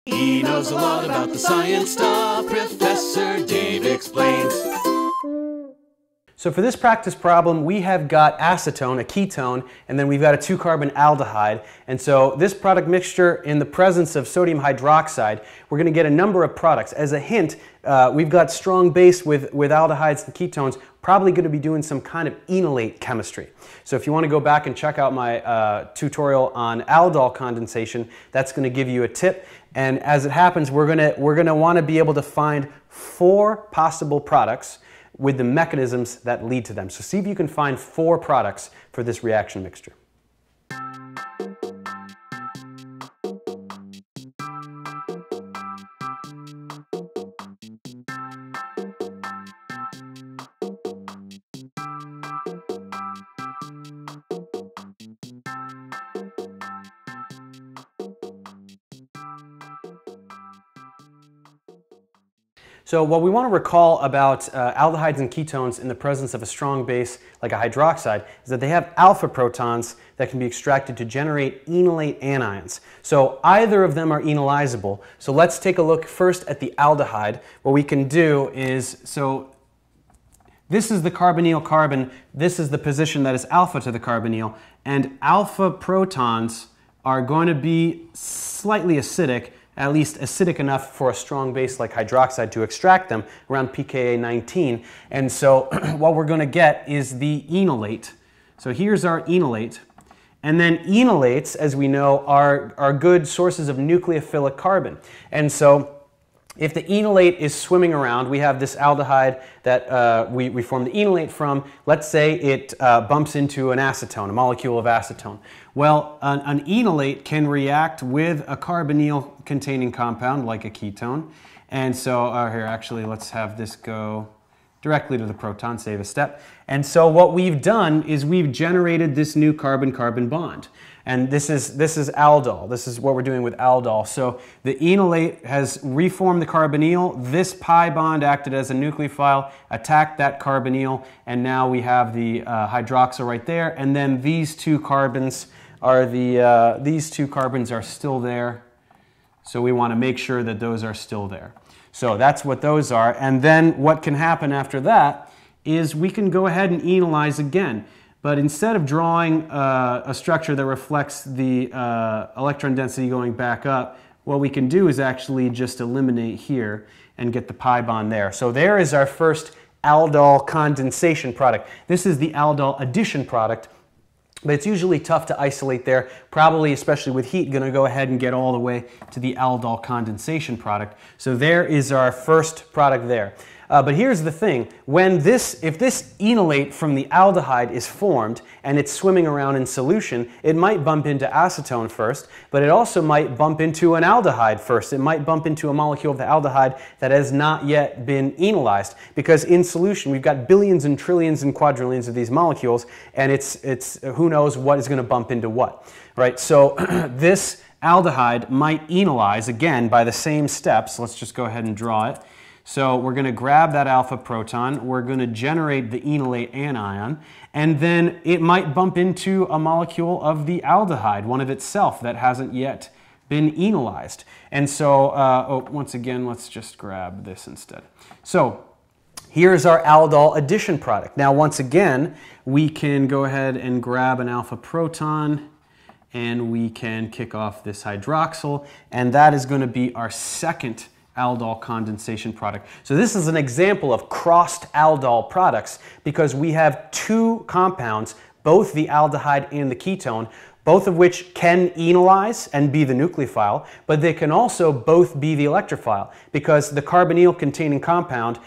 He knows a lot about the science stuff. Professor Dave explains. So for this practice problem, we have got acetone, a ketone, and then we've got a 2-carbon aldehyde. And so this product mixture, in the presence of sodium hydroxide, we're going to get a number of products. As a hint, we've got strong base with aldehydes and ketones, probably going to be doing some kind of enolate chemistry. So if you want to go back and check out my tutorial on aldol condensation, that's going to give you a tip. And as it happens, we're going to want to be able to find 4 possible products with the mechanisms that lead to them. So see if you can find 4 products for this reaction mixture. So what we want to recall about aldehydes and ketones in the presence of a strong base like a hydroxide is that they have alpha protons that can be extracted to generate enolate anions. So either of them are enolizable. So let's take a look first at the aldehyde. What we can do is, so this is the carbonyl carbon, this is the position that is alpha to the carbonyl, and alpha protons are going to be slightly acidic, at least acidic enough for a strong base like hydroxide to extract them, around pKa 19. And so what we're going to get is the enolate. So here's our enolate. And then enolates, as we know, are good sources of nucleophilic carbon. And so if the enolate is swimming around, we have this aldehyde that we form the enolate from. Let's say it bumps into an acetone, a molecule of acetone. Well, an enolate can react with a carbonyl-containing compound like a ketone. And so here, actually, let's have this go directly to the proton, save a step. And so what we've done is we've generated this new carbon-carbon bond. And this is aldol. This is what we're doing with aldol. So the enolate has reformed the carbonyl. This pi bond acted as a nucleophile, attacked that carbonyl, and now we have the hydroxyl right there. And then these 2 carbons are still there. So we want to make sure that those are still there. So that's what those are. And then what can happen after that is we can go ahead and enolize again. But instead of drawing a structure that reflects the electron density going back up, what we can do is actually just eliminate here and get the pi bond there. So there is our first aldol condensation product. This is the aldol addition product, but it's usually tough to isolate there, probably especially with heat, going to go ahead and get all the way to the aldol condensation product. So there is our first product there. But here's the thing, if this enolate from the aldehyde is formed and it's swimming around in solution, it might bump into acetone first, but it also might bump into an aldehyde first. It might bump into a molecule of the aldehyde that has not yet been enolized, because in solution we've got billions and trillions and quadrillions of these molecules, and it's who knows what is going to bump into what, right? So this aldehyde might enolize again by the same steps. Let's just go ahead and draw it. So we're going to grab that alpha proton, we're going to generate the enolate anion, and then it might bump into a molecule of the aldehyde, one of itself that hasn't yet been enolized. And so, once again, let's just grab this instead. So here's our aldol addition product. Now, once again, we can go ahead and grab an alpha proton, and we can kick off this hydroxyl, and that is going to be our second aldol condensation product. So this is an example of crossed aldol products because we have 2 compounds, both the aldehyde and the ketone, both of which can enolize and be the nucleophile, but they can also both be the electrophile because the carbonyl containing compound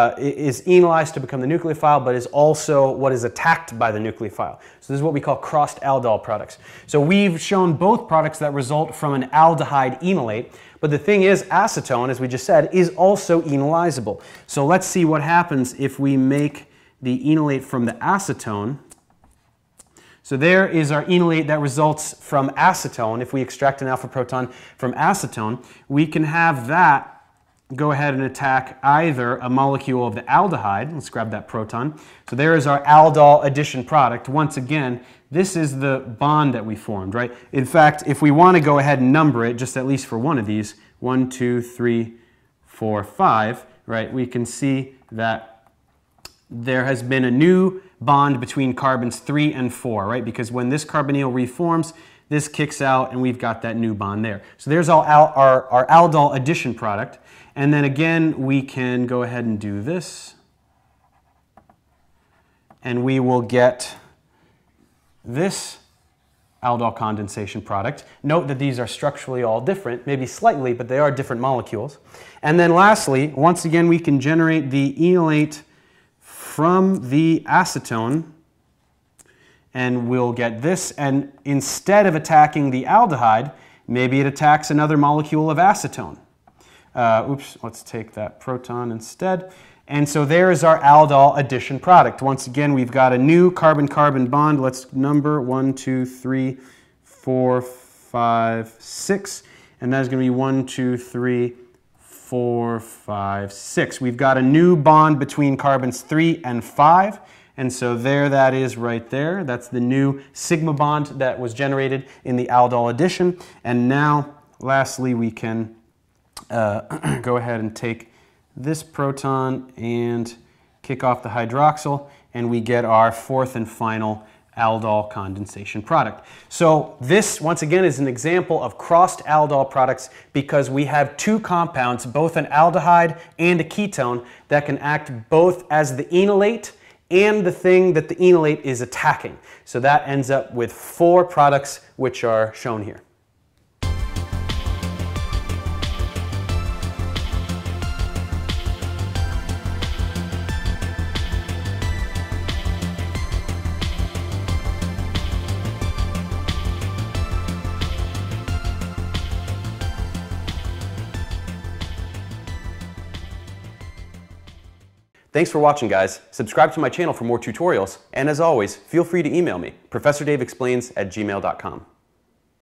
is enolized to become the nucleophile, but is also what is attacked by the nucleophile. So this is what we call crossed aldol products. So we've shown both products that result from an aldehyde enolate, but the thing is, acetone, as we just said, is also enolizable. So let's see what happens if we make the enolate from the acetone. So there is our enolate that results from acetone. If we extract an alpha proton from acetone, we can have that go ahead and attack either a molecule of the aldehyde. Let's grab that proton. So there is our aldol addition product. Once again, this is the bond that we formed, right? In fact, if we want to go ahead and number it, just at least for one of these, 1, 2, 3, 4, 5, right, we can see that there has been a new bond between carbons 3 and 4, right? Because when this carbonyl reforms, this kicks out and we've got that new bond there. So there's our aldol addition product. And then again, we can go ahead and do this. And we will get this aldol condensation product. Note that these are structurally all different, maybe slightly, but they are different molecules. And then lastly, once again, we can generate the enolate from the acetone, and we'll get this, and instead of attacking the aldehyde, maybe it attacks another molecule of acetone. Oops, let's take that proton instead. And so there is our aldol addition product. Once again, we've got a new carbon-carbon bond. Let's number 1, 2, 3, 4, 5, 6. And that's going to be 1, 2, 3, 4, 5, 6. We've got a new bond between carbons 3 and 5. And so there that is right there. That's the new sigma bond that was generated in the aldol addition. And now, lastly, we can go ahead and take this proton and kick off the hydroxyl, and we get our fourth and final aldol condensation product. So this, once again, is an example of crossed aldol products because we have two compounds, both an aldehyde and a ketone, that can act both as the enolate and the thing that the enolate is attacking. So that ends up with 4 products which are shown here. Thanks for watching, guys. Subscribe to my channel for more tutorials, and as always, feel free to email me, ProfessorDaveExplains@gmail.com.